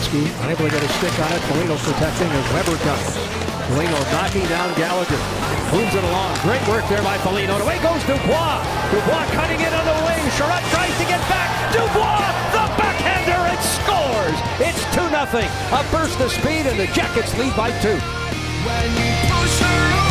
Vasilevsky unable to get a stick on it. Foligno protecting as Weber comes. Foligno knocking down Gallagher. Moves it along. Great work there by Foligno. Away goes Dubois. Dubois cutting it on the wing. Sherratt tries to get back. Dubois, the backhander, and scores. It's 2-0. A burst of speed, and the Jackets lead by 2. When you push her